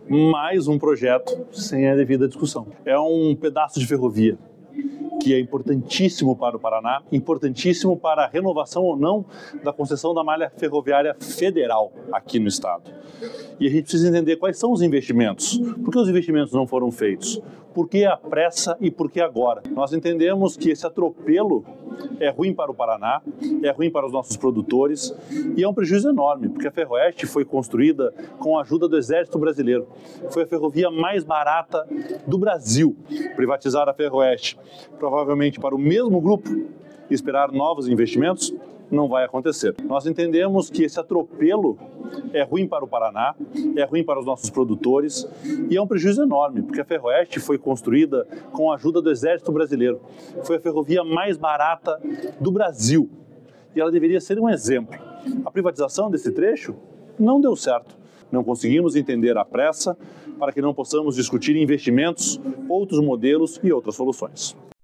mais um projeto sem a devida discussão. É um pedaço de ferrovia que é importantíssimo para o Paraná, importantíssimo para a renovação ou não da concessão da malha ferroviária federal aqui no estado. E a gente precisa entender quais são os investimentos. Por que os investimentos não foram feitos? Por que a pressa e por que agora? Nós entendemos que esse atropelo é ruim para o Paraná, é ruim para os nossos produtores e é um prejuízo enorme, porque a Ferroeste foi construída com a ajuda do Exército Brasileiro. Foi a ferrovia mais barata do Brasil. Privatizar a Ferroeste, provavelmente para o mesmo grupo, e esperar novos investimentos, não vai acontecer. Nós entendemos que esse atropelo é ruim para o Paraná, é ruim para os nossos produtores e é um prejuízo enorme, porque a Ferroeste foi construída com a ajuda do Exército Brasileiro. Foi a ferrovia mais barata do Brasil e ela deveria ser um exemplo. A privatização desse trecho não deu certo. Não conseguimos entender a pressa para que não possamos discutir investimentos, outros modelos e outras soluções.